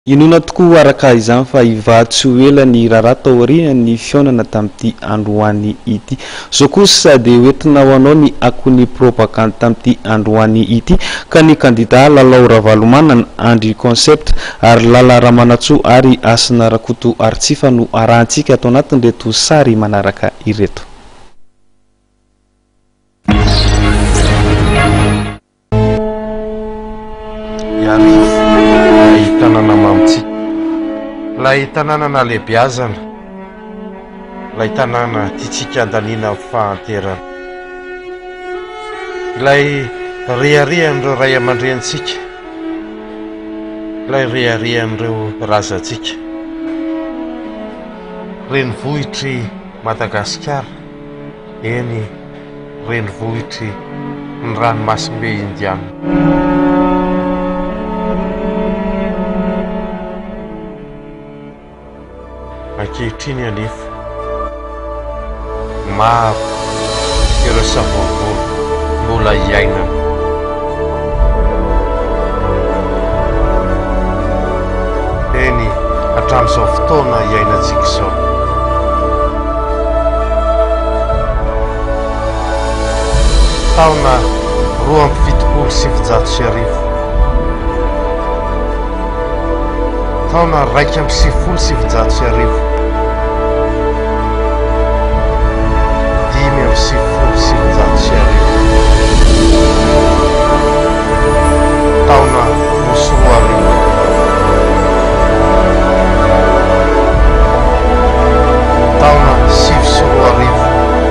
Inona tokoa araka izany fa ivatsy ho ela ny raharaha tao aorian'ny fihaonana tamin'ity androany ity. Zao kosa dia hoentina ho anao ny akon'ny propagande tamin'ity androany ity ka ny kandida Lalao Ravalomanana Andry Concept ary Lala Ramanatsoa ary Asina Rakoto Artsifa no arahantsika ato anatin'ireto sary manaraka ireto. Tanana mamitsika lay tanàna nalehibiazana, lay tanàna tiatsika andaniana fahanterana, ilay riarian'ireo ray aman-drenitsika, ilay riarian'ireo razantsika, renivohitry Madagasikara, eny renivohitry ny ranomasimbe Indiana. Ankehitriny anefa maro ireo savonvolo mbola iainana, eny hatramin'izao fotoana iainantsika izao. Taona 2017, taona 2017, 2017, taona Mosoarivo, taona 2017,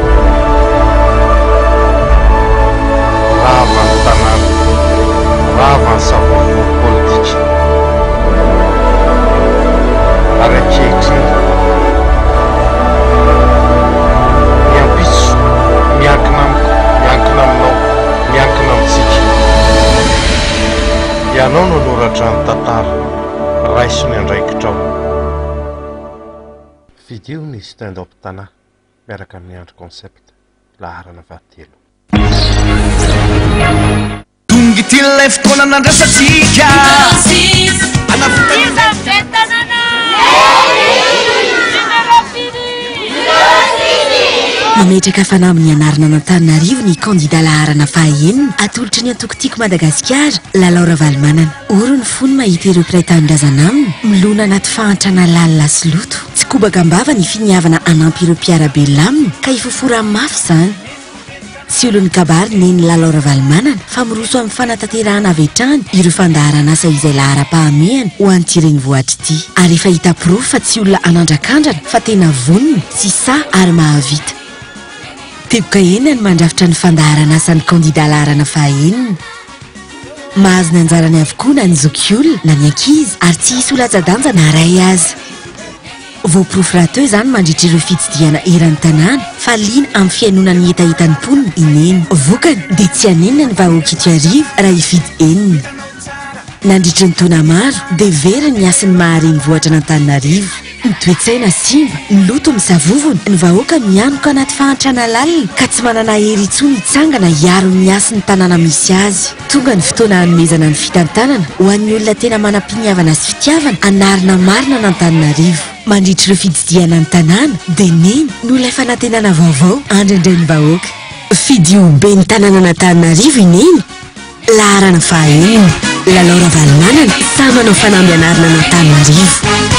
ravan'ny tanàna, ravan'ny savonvolo politika ary ankehitriny miankina aminao, miankina amintsika. Ianao no noratra ny tantara raisiny andraikitrao. Video ny stand-up tanà miaraka amin'ny Andry Concept laharana 23. Tonga ty ilay fotoana nandrasatsika mametraka fanahy amin'ny anarana n'Antananarivo ny kandida laharana fahaenina atolotry ny antoko-tiako Madagasikara Lalao Ravalomanana. Oro ny fony mahita ireo mpiray tanindrazana aminy milona anaty fahantrana lalina sy loto. Tsy kobakambava ny finiavana anampy ireo mpiara-belona aminy ka ifofora mafy izany. Tsy olon'ny kabary neny Lalao Ravalomanana fa miroso amin'ny fanatanterahana avy hatrany ireo fandaharana asa izay lahara-pahamehana ho an'ity renivohitra ity. Ary efa hita pirofo fa tsy olona anandrakandrana fa tena vonona sy sa ary mahavita. Teboka enina ny mandrafitra ny fandaharana asan'ny kandida laharana fahaenina. Mahazo ny anjarany avokoa na ny zokiolona na ny ankizy ary tsy hisy olatsa-danja na ray azy. Voapirofo rahateo izany mandritra ireo fitsidiana eran'ny tanàna fa liana amin'ny fiainonany hetahitany mponina ineny. Vokany dia tsy hanenina ny vahoaka ito arivo raha hifidy enina. Nandritra ny taona maro dia vera ny asin'ny maharenivohitra n'Antananarivo. Ny toe-tsaina simba, ny loto misavovona, ny vahoaka mianoka anaty fahantrana lalina ka tsy manana hery intsony hitsangana hiaro ny asin'ny tanàna misy azy. Tonga ny fotoana hanomezana ny fitantanana ho an'ny olona tena manam-piniavana sy fitiavana anarina marina n'Antananarivo. Mandritra ireo fididiana ny tanàna dia neny no ilay fanantenana vaovao andraindray ny vahoaka. Fidiobe ny tanàna n'Antananarivo ineny laharana fahaenina. Lalao Ravalomanana samy manao fanamby anarina n'Antananarivo.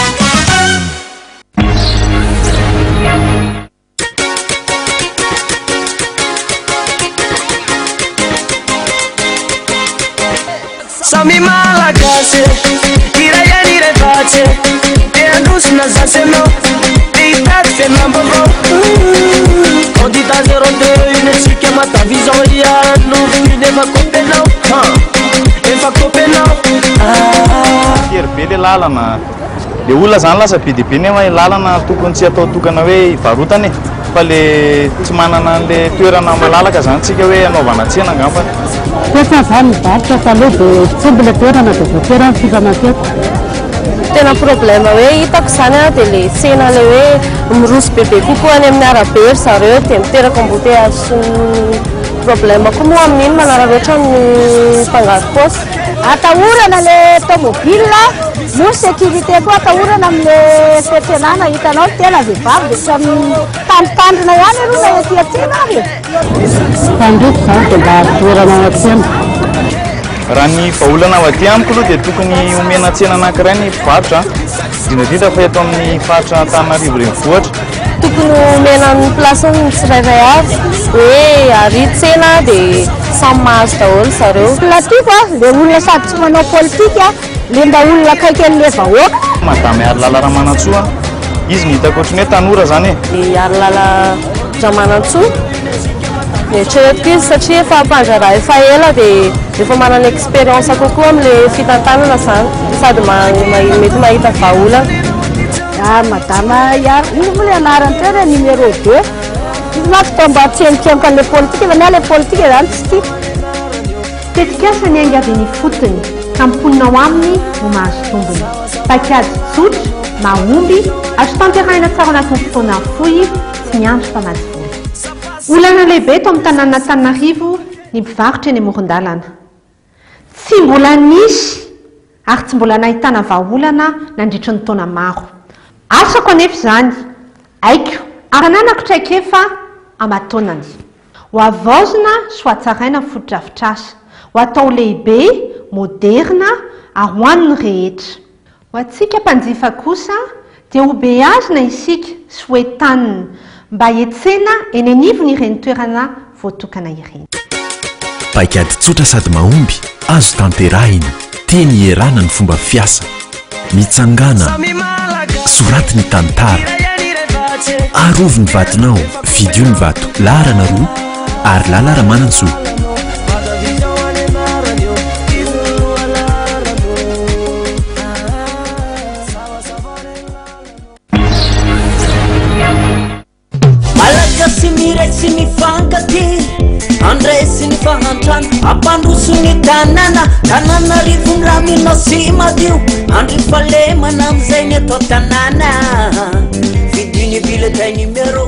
Samy malagasy iray any rehefatsy dia androsina zasy anao dia hitady fiainam-baovao. Kandida 02 iny antsika matavizao iano iny efa kompenao, efa kompenao. Tery be le lalana le olona zany lasa be dia be nefa lalana tokony tsy atao tokana hoe varotany fa le tsy manana le toerana malalaka zany tsika hoe anaovana tsena angamba. Tena zany mivarotra taloha dia tsy mbola toerana dia voatoerana fifanatety. Tena problema hoe hitako zany dia le tsena le hoe miroso bebe kokoa any amin'ny arabe ry zareo dia miteraka embouteillage sy problema koa moa amin'iny manara loatra ny mpangaro paosy. atahorana le tomobile no sécurité koa atahorana amile fiantsenana hitanao tena vehivavy de tsy tandrotandrona ihany aloha na ety atsena ary tandroko zany de mba toerana atsena raha ny vaolana ao aty amiko aloha dia tokony omena tsena anankiray ny mpivarotra indrindra fa eto amin'ny faritra Antananarivo renivohitra tokony omena ny plaseny tsirairay avy hoe ary tsena dia samy mahazo daholo zareo politiko le olona sady tsy manao politika le mba olona akaiky an'le vahoaka madame Arlala Ramanantsoa izy ny hitako ohatrany hoe tanora zany e Arlala Ramanantsoa eritreretiko izy satria efa mpandrara efa ela dia efa manana expérience kokoa amin'le fitantanana zany sady mety mahita vahaolana madama Yara ino moa le anarany teo hoe numéro 2 izy mafy mba tsenokenoka an'le politika fa na le politika zany tsy tia tetikasa ny angavy fotony ka miponina ao aminy no mahazo tombony paikady tsotra mahomby azo tanterahina tsara anatin'ny fotoana fohy tsy miandry fa maty vola olana lehibe eto amin'ny tanàna Antananarivo ny mpivarotra eny amoron-dalana tsy mbola nisy ary tsy mbola nahitana vahaolana nandritry ny taona maro asako anefa izany aiko ary nanako traikefa amatonany ho avaozina so atsaraina ny fotodrafitrasa ho atao lehibe moderna ary ho an'ny rehetra ho antsika mpanjifa kosa dia ho be azona isika sy ho entanina mba etsena eny anivony ireny toerana voatokana ireny paikady tsotra sady mahomby azo tanterahina teny ierana ny fomba fiasa mitsangana soraty ny tantara arovy ny vatonao vidio ny vato laharana roa ary Arlala Ramanantsoa Malagasy miresy mifankaty andresy ny fahantrana ampandroso ny tanàna Antananarivo ny raha mino sy madio andry falemana amizay ny atao tanàna vidio ny bulletin numéro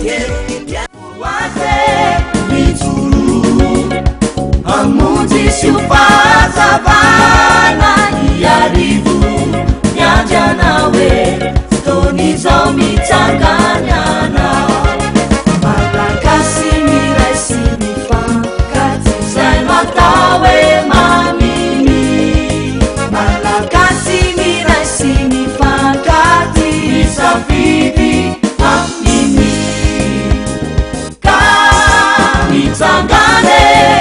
amonjy sy ho fahazavana iarivo miandrana hoe fotoan'izao mitsanganyana malagasy miray sy mifankaty zay matao hoe mamimy malagasy miray sy mifankaty misafidy mamimy ka mitsangane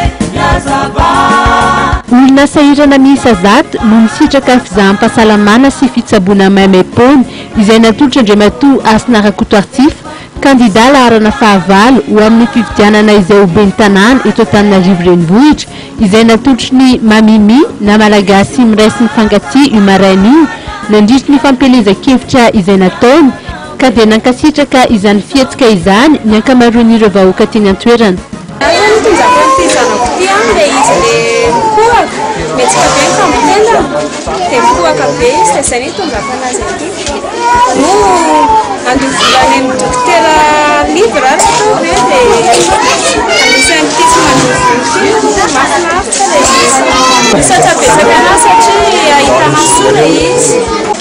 olona sahirana miisa zato no misitraka fizahan-pahasalamana sy fitsaboana maimai-pony izay natolotra Andriamatoa Asinarakotoartif kandida laharana fahavalo ho amin'ny fifidianana izay ho ben'ny tanàna eto Antananarivo renivohitra izay natolotry ny mamimi na malagasy miraisy mifankatia io maraina io nandritry ny fampelezan-kevitra izay nataony ka dia nankasitraka izany fietsika izany ny ankamaroan'ireo vahoaka teny an-toerana le izy le mipoaka metsika be ny fampitendana dia mipoaka be izy dia izay ny tondraka anazy aty no andovolany amin'ny dokotera livre ary tao be dia anisany tisy mandovolity mahafinaritra le izy misatsabetsaka anazy satria ahitana sola izy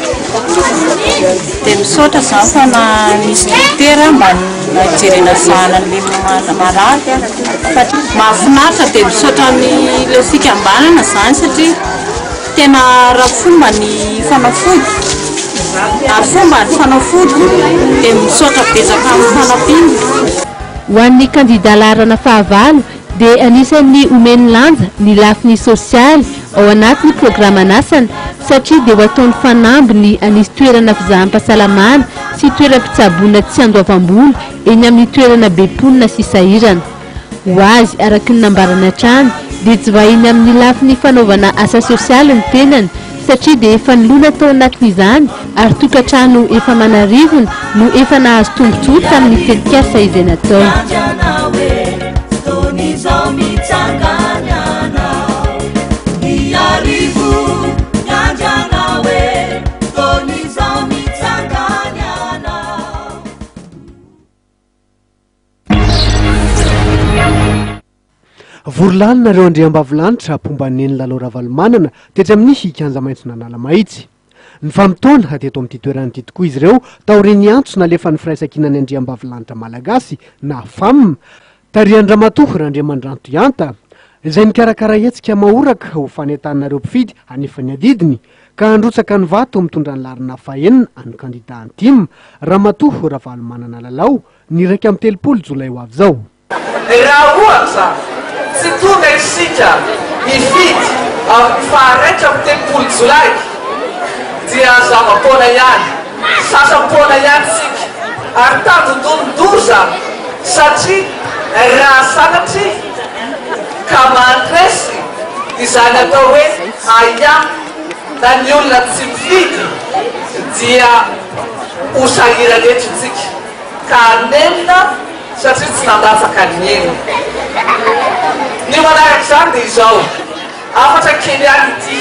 dia misaotra zany fa na misy dokotera mba najerena zanany marary mahafinaritra dia misaotra le fikambanana zany satria tena raha fomba ny fanafody ary fomba ny fanafody dia misaotra betsaka amin'ny fanampiana ho an'ny kandida laharana fahavalo dia anisan'ny omeny lanja ny lafiny sosialy ao anatin'ny programa nasana satria dia ho ataony fanamby ny anisy toerana fizahan-pahasalamana sy toeram-pitsaboana tsy andoavam-bola eny amin'ny toerana be-ponina sy sahirana ho azy araky ny nambarana trano dia tsy vahiny amin'ny lafiny fanaovana asa sosialy ny tenany satria dia efa nilona tao anatin'izany ary tokantrano efa manarivony no efa nahazo tombotsoa tamin'ny tetikasa izay nataony vorolalina andriambavilanitra pombaneny lalao ravalomanana tetry amin'ny hikanja maitso nanala mahitsy ny famitona teto amin'ity toerany tokoa izy ireo taoriny antsona lefa ny firaisan-kinany andriambavilanitra malagasy na fam tariandramatohy randriamandranto ianta izay nikarakara hetsika mahoraka ho fanentanareo mpifidy anefany adidiny ka androtsaka ny vato mitondra ny larina fahenina any kandida antime ramatohy ravalomanana lalao ny raika amin'ny 30 jolay ho avy zao raha ohatra tsy tonga isika hifidy amin'ny faharaitra amin'ny 30 jolay dia zava-pona ihany sasam-pona ihany sika ary tandondondoza satria raha sanatry ka mandresy izany atao hoe aya na ny olona tsy mifidy dia hosahiranetrintsika ka anemina satria tsy nandatsaka ny eny ny manaraka izany dia izao afatra kely any ity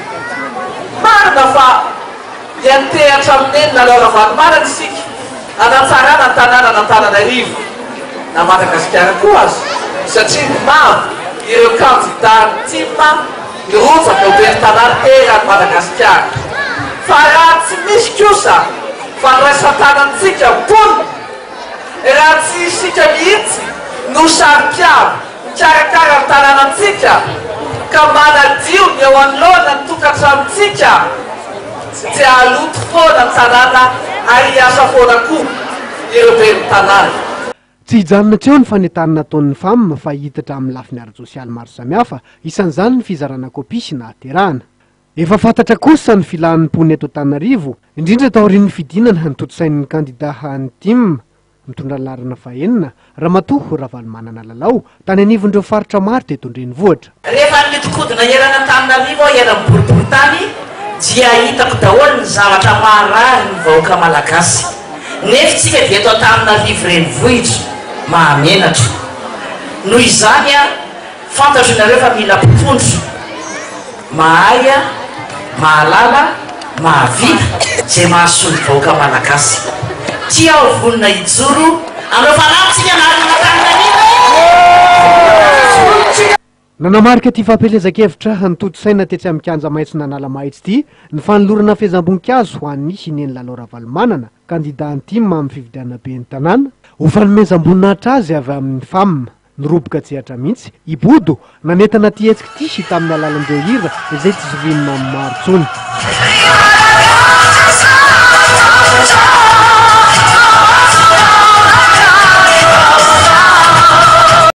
marina fa iantehatra amineny lalao ravalomanana isika anatsarana ny tanàna n'Antananarivo na Madagasikara koa azy satria mavo ireo kandida tima nirotsaka ho ben'ny tanàna erany Madagasikara fa raha tsy misy kosa fandraisan-tanantsika pony raha tsy isika mihitsy no sary-piavo karakara ny tanànantsika ka manadio ny eo anoloana ny tokantranontsika tsy aloto foana ny tanàna ariasa foana koa ireo ben'ny tanàna tsy hijanona tsy eo ny fanentanana nataon'ny fam fa hitatra amin'ny lafiny ara-tsosialy maro samihafa isan'izany ny fizarana kopisy na aterahana efa fantatra kosa ny filan'ny pony eto Antananarivo indrindra taorian'ny fidinana ny totosain'ny kandida antime mitondra ny larina fahenina ramatohy ravalomanana lalao tany anivon'ireo faritra maro teto Andrenivohitra rehefa nitikodina erana Antananarivo era miboribory tany dia hitako daholo ny zavatra maharary ny vahoaka malagasy nefa tsika dia eto Antananarivo renivohitra mahamenatra noho izany a fantatro nareo fa mila mpitondro mahaya mahalala mahavita zay mahasolo vahoaka malagasy tia ho vonina hijoro amreo fanampitsika nanamarika ty fampelezakevitra ny toto-saina tetsy amin'ny kanja maitso nanala mahitsy ity ny fanolorana fehezam-boninkazo ho an'ny hineny lalao ravalomanana kandida antime amin'ny fividiana be ny tanàna ho fanomezam-boninahitra azy avy amin'ny fam niroboka tsehatra mihitsy ibodo nanentana ty hetsika ty hita amin'ny alalandreo hira izay tsy zovinina amin'ny maro tsony